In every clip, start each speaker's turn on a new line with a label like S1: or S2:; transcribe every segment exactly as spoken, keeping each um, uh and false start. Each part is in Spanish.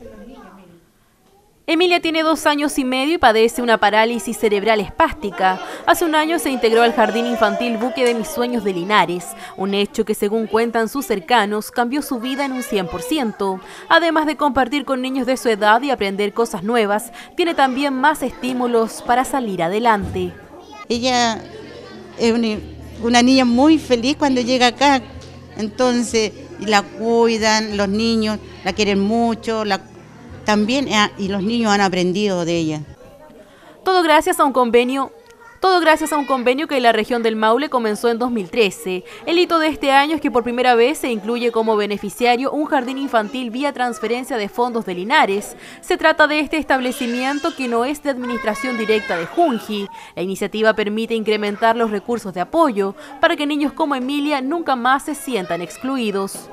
S1: Emilia tiene dos años y medio y padece una parálisis cerebral espástica. Hace un año se integró al Jardín Infantil Buque de Mis Sueños de Linares, un hecho que, según cuentan sus cercanos, cambió su vida en un cien por ciento. Además de compartir con niños de su edad y aprender cosas nuevas, tiene también más estímulos para salir adelante.
S2: Ella es una, una niña muy feliz cuando llega acá, entonces la cuidan, los niños la quieren mucho, la También y los niños han aprendido de ella.
S1: Todo gracias a un convenio, todo gracias a un convenio que la región del Maule comenzó en dos mil trece. El hito de este año es que por primera vez se incluye como beneficiario un jardín infantil vía transferencia de fondos de Linares. Se trata de este establecimiento que no es de administración directa de Junji. La iniciativa permite incrementar los recursos de apoyo para que niños como Emilia nunca más se sientan excluidos.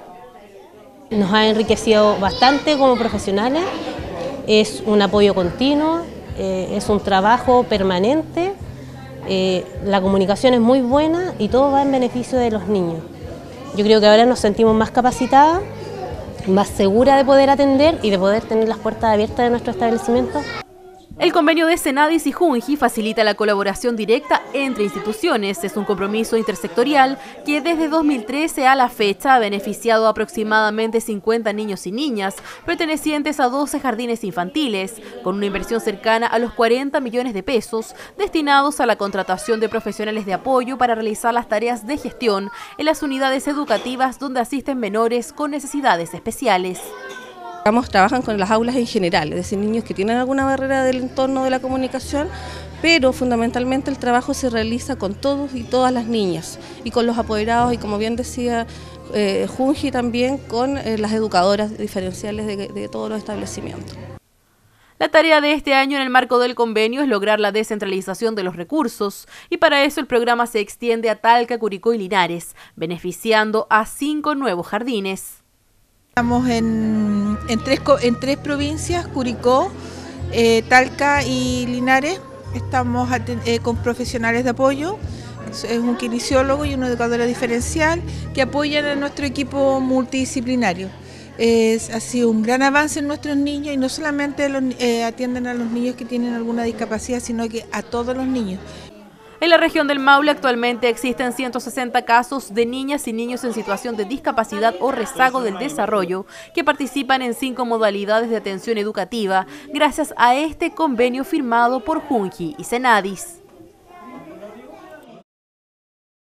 S3: Nos ha enriquecido bastante como profesionales, es un apoyo continuo, eh, es un trabajo permanente, eh, la comunicación es muy buena y todo va en beneficio de los niños. Yo creo que ahora nos sentimos más capacitadas, más seguras de poder atender y de poder tener las puertas abiertas de nuestro establecimiento.
S1: El convenio de Senadis y Junji facilita la colaboración directa entre instituciones. Es un compromiso intersectorial que desde dos mil trece a la fecha ha beneficiado a aproximadamente cincuenta niños y niñas pertenecientes a doce jardines infantiles, con una inversión cercana a los cuarenta millones de pesos destinados a la contratación de profesionales de apoyo para realizar las tareas de gestión en las unidades educativas donde asisten menores con necesidades especiales.
S4: Trabajan con las aulas en general, es decir, niños que tienen alguna barrera del entorno de la comunicación, pero fundamentalmente el trabajo se realiza con todos y todas las niñas y con los apoderados y, como bien decía eh, Junji, también con eh, las educadoras diferenciales de, de todos los establecimientos.
S1: La tarea de este año en el marco del convenio es lograr la descentralización de los recursos y para eso el programa se extiende a Talca, Curicó y Linares, beneficiando a cinco nuevos jardines.
S5: Estamos en, en, tres, en tres provincias, Curicó, eh, Talca y Linares. Estamos eh, con profesionales de apoyo, es un kinesiólogo y una educadora diferencial que apoyan a nuestro equipo multidisciplinario. Es, ha sido un gran avance en nuestros niños y no solamente los, eh, atienden a los niños que tienen alguna discapacidad, sino que a todos los niños.
S1: En la región del Maule actualmente existen ciento sesenta casos de niñas y niños en situación de discapacidad o rezago del desarrollo que participan en cinco modalidades de atención educativa gracias a este convenio firmado por Junji y Senadis.